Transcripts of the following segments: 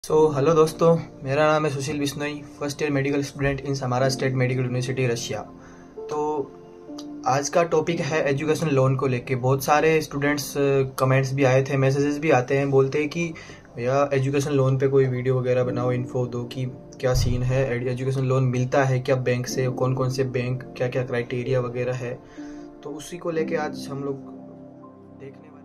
Hello दोस्तों, मेरा नाम है Sushil Bishnoi, first year medical student in Samara State Medical University Russia. तो आज का टॉपिक है एजुकेशन लोन को लेके। बहुत सारे स्टूडेंट्स कमेंट्स भी आए थे, मैसेजेस भी आते हैं, बोलते हैं कि भैया एजुकेशन लोन पे कोई वीडियो वगैरह बनाओ, इन्फो दो कि क्या सीन है, एजुकेशन लोन मिलता है क्या बैंक से, कौन कौन से बैंक, क्या क्या क्राइटेरिया वगैरह है। तो उसी को लेके आज हम लोग देखने वाले।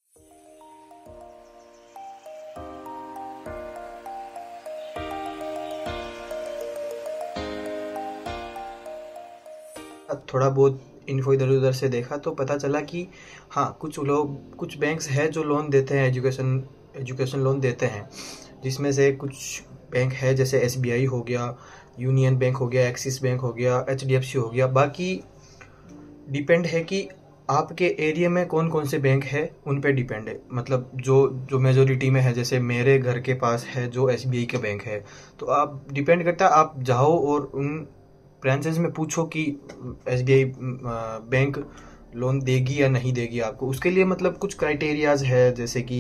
थोड़ा बहुत इन्फो इधर उधर से देखा तो पता चला कि हाँ, कुछ बैंक्स हैं जो लोन देते हैं, एजुकेशन लोन देते हैं। जिसमें से कुछ बैंक है जैसे एसबीआई हो गया, यूनियन बैंक हो गया, एक्सिस बैंक हो गया, एचडीएफसी हो गया। बाकी डिपेंड है कि आपके एरिया में कौन कौन से बैंक है, उन पे डिपेंड है। मतलब जो जो मेजोरिटी में है, जैसे मेरे घर के पास है जो एसबीआई का बैंक है, तो आप डिपेंड करता है, आप जाओ और उन ब्रांचेस में पूछो कि एसबीआई बैंक लोन देगी या नहीं देगी आपको। उसके लिए मतलब कुछ क्राइटेरियाज है, जैसे कि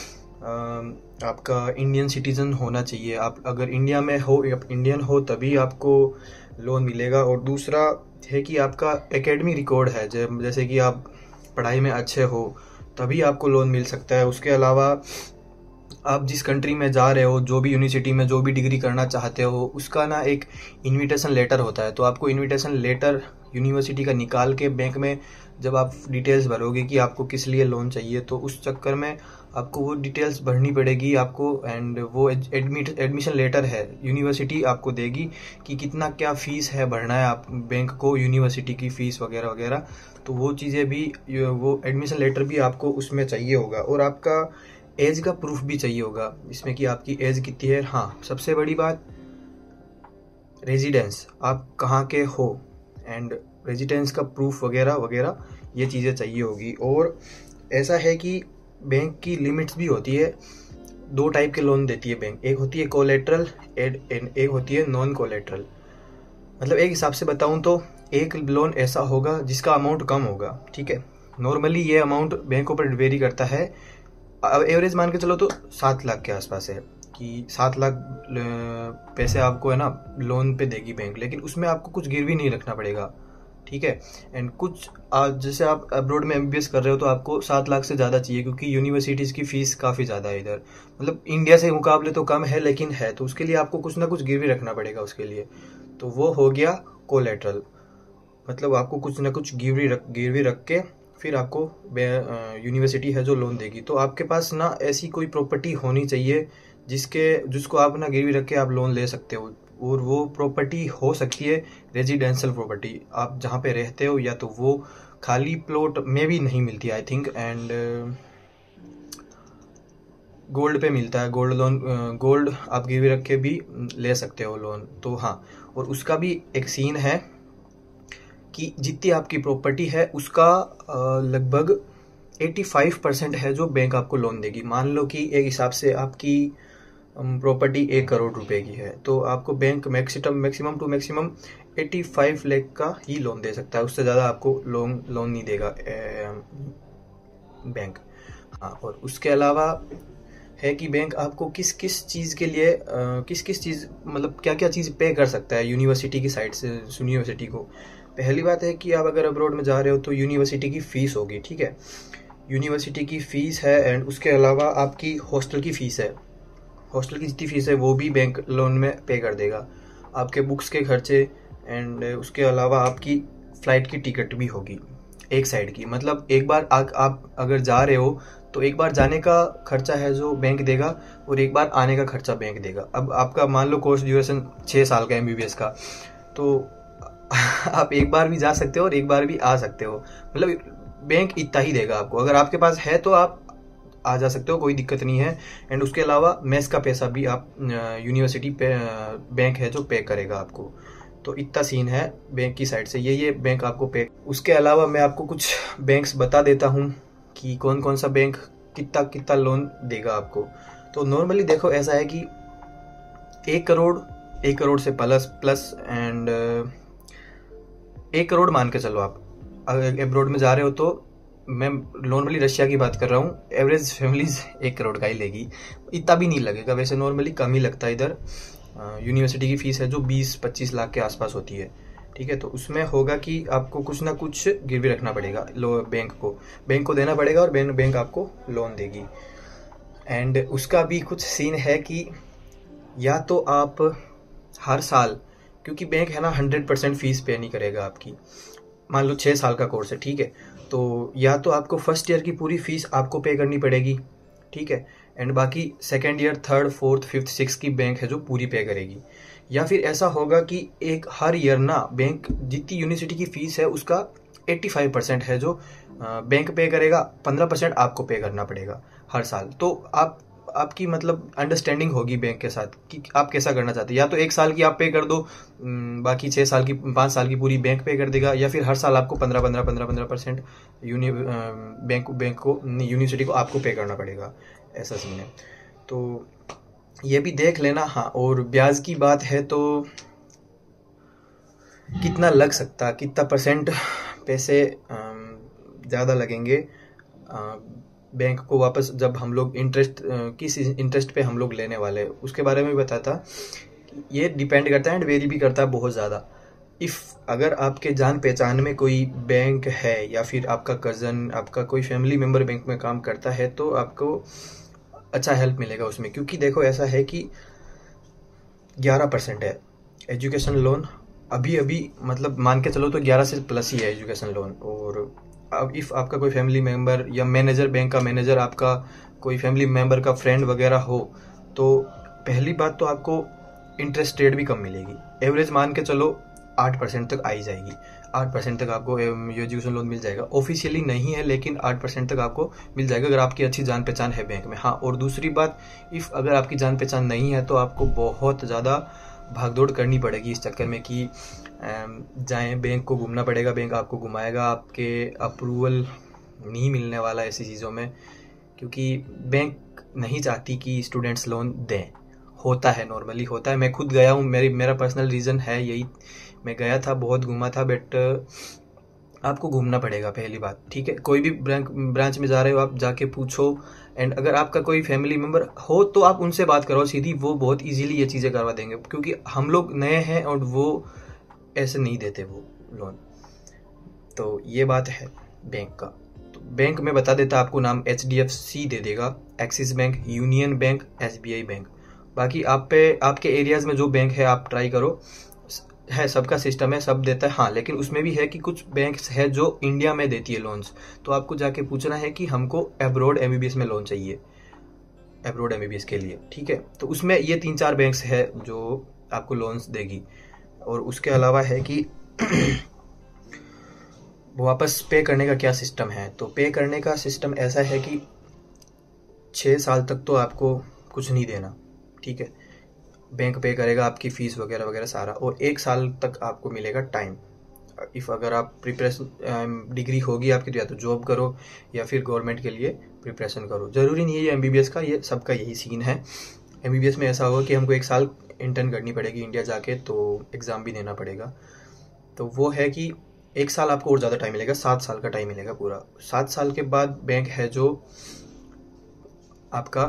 आपका इंडियन सिटीजन होना चाहिए। आप अगर इंडिया में हो, इंडियन हो, तभी आपको लोन मिलेगा। और दूसरा है कि आपका एकेडमी रिकॉर्ड है, जैसे कि आप पढ़ाई में अच्छे हो, तभी आपको लोन मिल सकता है। उसके अलावा आप जिस कंट्री में जा रहे हो, जो भी यूनिवर्सिटी में जो भी डिग्री करना चाहते हो, उसका ना एक इनविटेशन लेटर होता है। तो आपको इनविटेशन लेटर यूनिवर्सिटी का निकाल के बैंक में जब आप डिटेल्स भरोगे कि आपको किस लिए लोन चाहिए, तो उस चक्कर में आपको वो डिटेल्स भरनी पड़ेगी आपको। एंड वो एडमिशन लेटर है यूनिवर्सिटी आपको देगी कि कितना क्या फीस है भरना है आप बैंक को, यूनिवर्सिटी की फीस वगैरह वगैरह। तो वो चीज़ें भी, वो एडमिशन लेटर भी आपको उसमें चाहिए होगा। और आपका एज का प्रूफ भी चाहिए होगा इसमें कि आपकी एज कितनी है। हाँ, सबसे बड़ी बात, रेजिडेंस, आप कहाँ के हो, एंड रेजिडेंस का प्रूफ वगैरह वगैरह, ये चीज़ें चाहिए होगी। और ऐसा है कि बैंक की लिमिट्स भी होती है। दो टाइप के लोन देती है बैंक, एक होती है कोलेट्रल एंड एक होती है नॉन कोलेट्रल। मतलब एक हिसाब से बताऊं तो एक लोन ऐसा होगा जिसका अमाउंट कम होगा, ठीक है। नॉर्मली ये अमाउंट बैंकों पर वेरी करता है। अब एवरेज मान के चलो तो 7 लाख के आसपास है कि 7 लाख पैसे आपको है ना लोन पे देगी बैंक, लेकिन उसमें आपको कुछ गिरवी नहीं रखना पड़ेगा, ठीक है। एंड कुछ जैसे आप अब्रॉड में एमबीबीएस कर रहे हो तो आपको 7 लाख से ज़्यादा चाहिए, क्योंकि यूनिवर्सिटीज़ की फ़ीस काफ़ी ज़्यादा है इधर। मतलब इंडिया से मुकाबले तो कम है, लेकिन है, तो उसके लिए आपको कुछ ना कुछ गिरवी रखना पड़ेगा उसके लिए। तो वो हो गया कोलेट्रल। मतलब आपको कुछ ना कुछ गिरवी रख के फिर आपको यूनिवर्सिटी है जो लोन देगी। तो आपके पास ना ऐसी कोई प्रॉपर्टी होनी चाहिए जिसको आप ना गिरवी रख के आप लोन ले सकते हो। और वो प्रॉपर्टी हो सकती है रेजिडेंशियल प्रॉपर्टी, आप जहाँ पे रहते हो, या तो वो खाली प्लॉट में भी नहीं मिलती आई थिंक। एंड गोल्ड पे मिलता है, गोल्ड लोन, गोल्ड आप गिरवी रख के भी ले सकते हो लोन। तो हाँ, और उसका भी एक सीन है कि जितनी आपकी प्रॉपर्टी है उसका लगभग 85% है जो बैंक आपको लोन देगी। मान लो कि एक हिसाब से आपकी प्रॉपर्टी 1 करोड़ रुपए की है, तो आपको bank maximum to maximum 85 lakh का ही लोन दे सकता है। उससे ज़्यादा आपको लोन नहीं देगा बैंक। हाँ, और उसके अलावा है कि बैंक आपको किस किस चीज़ के लिए किस किस चीज़, मतलब क्या क्या चीज़ पे कर सकता है यूनिवर्सिटी की साइड से यूनिवर्सिटी को। पहली बात है कि आप अगर अब्रॉड में जा रहे हो तो यूनिवर्सिटी की फ़ीस होगी, ठीक है। यूनिवर्सिटी की फ़ीस है, एंड उसके अलावा आपकी हॉस्टल की फ़ीस है। हॉस्टल की जितनी फ़ीस है वो भी बैंक लोन में पे कर देगा। आपके बुक्स के खर्चे, एंड उसके अलावा आपकी फ़्लाइट की टिकट भी होगी एक साइड की। मतलब एक बार आप अगर जा रहे हो तो एक बार जाने का खर्चा है जो बैंक देगा, और एक बार आने का खर्चा बैंक देगा। अब आपका मान लो कोर्स ड्यूरेशन 6 साल का एमबीबीएस का, तो आप एक बार भी जा सकते हो और एक बार भी आ सकते हो। मतलब बैंक इतना ही देगा आपको। अगर आपके पास है तो आप आ जा सकते हो, कोई दिक्कत नहीं है। एंड उसके अलावा मेस का पैसा भी आप यूनिवर्सिटी पे बैंक है जो पे करेगा आपको। तो इतना सीन है बैंक की साइड से, ये बैंक आपको पे। उसके अलावा मैं आपको कुछ बैंक्स बता देता हूँ कि कौन कौन सा बैंक कितना कितना लोन देगा आपको। तो नॉर्मली देखो ऐसा है कि 1 करोड़ से प्लस एंड 1 करोड़ मान के चलो। आप अगर एब्रॉड में जा रहे हो तो मैं नॉर्मली रशिया की बात कर रहा हूँ, एवरेज फैमिलीज 1 करोड़ का ही लेगी, इतना भी नहीं लगेगा वैसे, नॉर्मली कम ही लगता है इधर। यूनिवर्सिटी की फ़ीस है जो 20-25 लाख के आसपास होती है, ठीक है। तो उसमें होगा कि आपको कुछ ना कुछ गिरवी रखना पड़ेगा, बैंक को देना पड़ेगा और बैंक आपको लोन देगी। एंड उसका भी कुछ सीन है कि या तो आप हर साल, क्योंकि बैंक है ना 100% फीस पे नहीं करेगा आपकी, मान लो 6 साल का कोर्स है, ठीक है, तो या तो आपको फर्स्ट ईयर की पूरी फीस आपको पे करनी पड़ेगी, ठीक है, एंड बाकी second year, third, fourth, fifth, six की बैंक है जो पूरी पे करेगी। या फिर ऐसा होगा कि एक हर ईयर ना बैंक जितनी यूनिवर्सिटी की फीस है उसका 85% है जो बैंक पे करेगा, 15% आपको पे करना पड़ेगा हर साल। तो आपकी मतलब अंडरस्टैंडिंग होगी बैंक के साथ कि आप कैसा करना चाहते हैं, या तो 1 साल की आप पे कर दो, बाकी 6 साल की, 5 साल की पूरी बैंक पे कर देगा, या फिर हर साल आपको 15% बैंक को, यूनिवर्सिटी को आपको पे करना पड़ेगा, ऐसा सीन है। तो ये भी देख लेना। हाँ, और ब्याज की बात है तो कितना लग सकता, कितना परसेंट पैसे ज़्यादा लगेंगे बैंक को वापस, जब हम लोग किस इंटरेस्ट पे हम लोग लेने वाले, उसके बारे में भी बताता। ये डिपेंड करता है एंड वेरी भी करता है बहुत ज़्यादा। अगर आपके जान पहचान में कोई बैंक है या फिर आपका कज़न, आपका कोई फैमिली मेम्बर बैंक में काम करता है तो आपको अच्छा हेल्प मिलेगा उसमें, क्योंकि देखो ऐसा है कि 11% है एजुकेशन लोन अभी मतलब मान के चलो तो 11 से प्लस ही है एजुकेशन लोन। और अब इफ़ आपका कोई फैमिली मेम्बर या मैनेजर, बैंक का मैनेजर आपका कोई फैमिली मेम्बर का फ्रेंड वगैरह हो, तो पहली बात तो आपको इंटरेस्ट रेट भी कम मिलेगी। एवरेज मान के चलो 8% तक आई जाएगी, 8% तक आपको एजुकेशन लोन मिल जाएगा। ऑफिशियली नहीं है लेकिन 8% तक आपको मिल जाएगा अगर आपकी अच्छी जान पहचान है बैंक में। हाँ, और दूसरी बात, अगर आपकी जान पहचान नहीं है तो आपको बहुत ज़्यादा भागदौड़ करनी पड़ेगी इस चक्कर में कि जाएं, बैंक को घूमना पड़ेगा, बैंक आपको घुमाएगा, आपके अप्रूवल नहीं मिलने वाला ऐसी चीज़ों में, क्योंकि बैंक नहीं चाहती कि स्टूडेंट्स लोन दें। होता है, नॉर्मली होता है, मैं खुद गया हूँ, मेरा पर्सनल रीज़न है यही, मैं गया था, बहुत घूमा था, बट आपको घूमना पड़ेगा पहली बात, ठीक है। कोई भी ब्रांच में जा रहे हो आप जाके पूछो, एंड अगर आपका कोई फैमिली मेम्बर हो तो आप उनसे बात करो सीधी, वो बहुत इजीली ये चीज़ें करवा देंगे, क्योंकि हम लोग नए हैं और वो ऐसे नहीं देते वो लोन। तो ये बात है बैंक का। तो बैंक में बता देता आपको, नाम HDFC दे देगा, Axis Bank, Union Bank, SBI bank. बाकी आपके एरियाज़ में जो बैंक है आप ट्राई करो, है सबका सिस्टम है, सब देता है। हाँ, लेकिन उसमें भी है कि कुछ बैंक्स है जो इंडिया में देती है लोन्स, तो आपको जाके पूछना है कि हमको अब्रॉड MBBS में लोन चाहिए, अब्रॉड MBBS के लिए, ठीक है। तो उसमें ये 3-4 बैंक्स है जो आपको लोन्स देगी। और उसके अलावा है कि वापस पे करने का क्या सिस्टम है। तो पे करने का सिस्टम ऐसा है कि 6 साल तक तो आपको कुछ नहीं देना, ठीक है, बैंक पे करेगा आपकी फ़ीस वगैरह वगैरह सारा, और 1 साल तक आपको मिलेगा टाइम। अगर आप प्रिपरेशन, डिग्री होगी आपकी तो या तो जॉब करो या फिर गवर्नमेंट के लिए प्रिपरेशन करो। ज़रूरी नहीं है ये MBBS का, ये सबका यही सीन है। MBBS में ऐसा होगा कि हमको 1 साल इंटर्न करनी पड़ेगी इंडिया जाके, तो एग्ज़ाम भी देना पड़ेगा। तो वो है कि 1 साल आपको और ज़्यादा टाइम मिलेगा, 7 साल का टाइम मिलेगा पूरा। 7 साल के बाद बैंक है जो आपका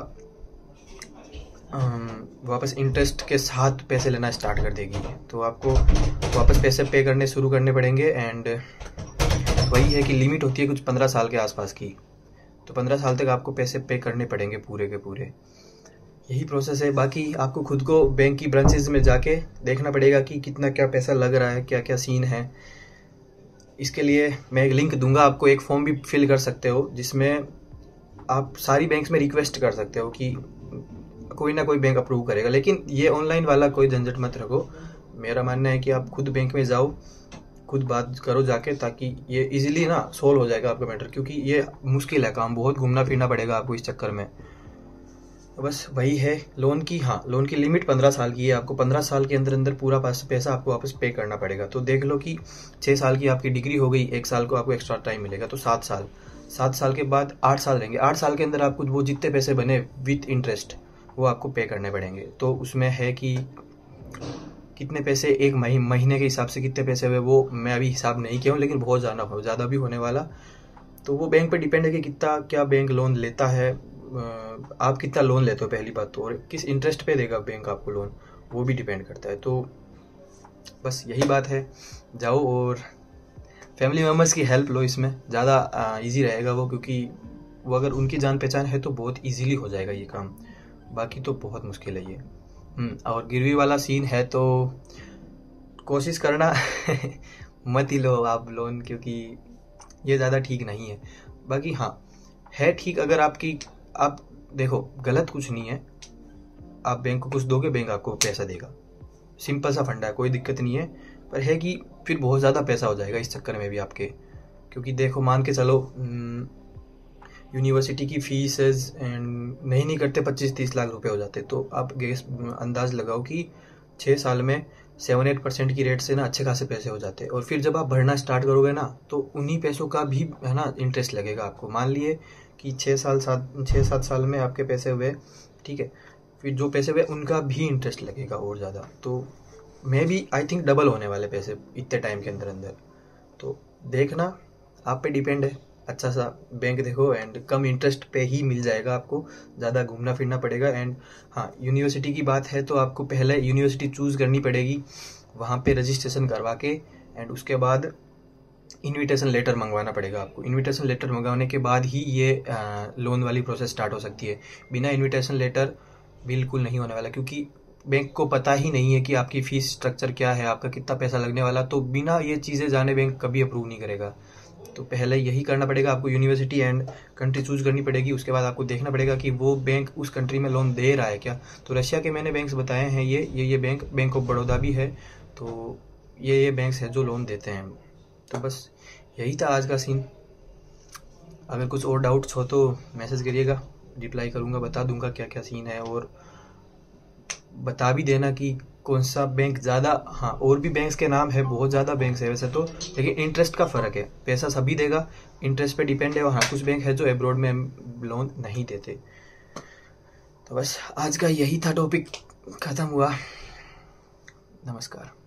वापस इंटरेस्ट के साथ पैसे लेना स्टार्ट कर देगी, तो आपको वापस पैसे पे करने शुरू करने पड़ेंगे। एंड वही है कि लिमिट होती है कुछ 15 साल के आसपास की, तो 15 साल तक आपको पैसे पे करने पड़ेंगे पूरे के पूरे। यही प्रोसेस है। बाकी आपको खुद को बैंक की ब्रांचेज में जाके देखना पड़ेगा कि कितना क्या पैसा लग रहा है, क्या क्या सीन है। इसके लिए मैं एक लिंक दूंगा आपको, एक फॉर्म भी फिल कर सकते हो जिसमें आप सारी बैंक्स में रिक्वेस्ट कर सकते हो कि कोई ना कोई बैंक अप्रूव करेगा। लेकिन ये ऑनलाइन वाला कोई झंझट मत रखो, मेरा मानना है कि आप खुद बैंक में जाओ, खुद बात करो जाके, ताकि ये इजीली ना सोल्व हो जाएगा आपका मैटर, क्योंकि ये मुश्किल है काम, बहुत घूमना फिरना पड़ेगा आपको इस चक्कर में। तो बस वही है लोन की। हाँ, लोन की लिमिट 15 साल की है, आपको 15 साल के अंदर अंदर पूरा पैसा आपको वापस पे करना पड़ेगा। तो देख लो कि 6 साल की आपकी डिग्री हो गई, 1 साल को आपको एक्स्ट्रा टाइम मिलेगा, तो 7 साल। 7 साल के बाद 8 साल रहेंगे, 8 साल के अंदर आपको वो जितने पैसे बने विथ इंटरेस्ट वो आपको पे करने पड़ेंगे। तो उसमें है कि कितने पैसे एक महीने के हिसाब से कितने पैसे हुए वो मैं अभी हिसाब नहीं किया हूँ, लेकिन बहुत ज़्यादा भी होने वाला। तो वो बैंक पे डिपेंड है कि कितना क्या बैंक लोन लेता है, आप कितना लोन लेते हो पहली बात तो, और किस इंटरेस्ट पे देगा बैंक आपको लोन, वो भी डिपेंड करता है। तो बस यही बात है, जाओ और फैमिली मेम्बर्स की हेल्प लो, इसमें ज़्यादा इजी रहेगा वो, क्योंकि वो अगर उनकी जान पहचान है तो बहुत इजीली हो जाएगा ये काम, बाकी तो बहुत मुश्किल है ये। और गिरवी वाला सीन है तो कोशिश करना मत ही लो आप लोन, क्योंकि ये ज़्यादा ठीक नहीं है। बाकी हाँ है ठीक, अगर आप देखो गलत कुछ नहीं है, आप बैंक को कुछ दोगे, बैंक आपको पैसा देगा, सिंपल सा फंडा है, कोई दिक्कत नहीं है। पर है कि फिर बहुत ज़्यादा पैसा हो जाएगा इस चक्कर में भी आपके, क्योंकि देखो मान के चलो यूनिवर्सिटी की फीस एंड नहीं करते 25-30 लाख रुपए हो जाते, तो आप अंदाज लगाओ कि 6 साल में 7-8% की रेट से ना अच्छे खासे पैसे हो जाते हैं। और फिर जब आप भरना स्टार्ट करोगे ना, तो उन्हीं पैसों का भी है ना इंटरेस्ट लगेगा आपको। मान लिए कि 6-7 साल में आपके पैसे हुए, ठीक है, फिर जो पैसे हुए उनका भी इंटरेस्ट लगेगा और ज़्यादा, तो maybe I think double होने वाले पैसे इतने टाइम के अंदर। तो देखना, आप पे डिपेंड है, अच्छा सा बैंक देखो एंड कम इंटरेस्ट पे ही मिल जाएगा आपको, ज़्यादा घूमना फिरना पड़ेगा। एंड हाँ, यूनिवर्सिटी की बात है तो आपको पहले यूनिवर्सिटी चूज़ करनी पड़ेगी, वहाँ पे रजिस्ट्रेशन करवा के एंड उसके बाद इनविटेशन लेटर मंगवाना पड़ेगा आपको। इनविटेशन लेटर मंगवाने के बाद ही ये लोन वाली प्रोसेस स्टार्ट हो सकती है। बिना इनविटेशन लेटर बिल्कुल नहीं होने वाला, क्योंकि बैंक को पता ही नहीं है कि आपकी फ़ीस स्ट्रक्चर क्या है, आपका कितना पैसा लगने वाला, तो बिना ये चीज़ें जाने बैंक कभी अप्रूव नहीं करेगा। तो पहले यही करना पड़ेगा आपको, यूनिवर्सिटी एंड कंट्री चूज़ करनी पड़ेगी। उसके बाद आपको देखना पड़ेगा कि वो बैंक उस कंट्री में लोन दे रहा है क्या। तो रशिया के मैंने बैंक्स बताए हैं, ये बैंक ऑफ बड़ौदा भी है, तो ये बैंक्स हैं जो लोन देते हैं। तो बस यही था आज का सीन। अगर कुछ और डाउट्स हो तो मैसेज करिएगा, रिप्लाई करूँगा, बता दूंगा क्या क्या सीन है, और बता भी देना कि कौन सा बैंक ज़्यादा। हाँ, और भी बैंक्स के नाम है, बहुत ज़्यादा बैंक्स है वैसे तो, लेकिन इंटरेस्ट का फ़र्क है। पैसा सभी देगा, इंटरेस्ट पे डिपेंड है। और हाँ, कुछ बैंक है जो एब्रॉड में लोन नहीं देते। तो बस आज का यही था टॉपिक, ख़त्म हुआ। नमस्कार।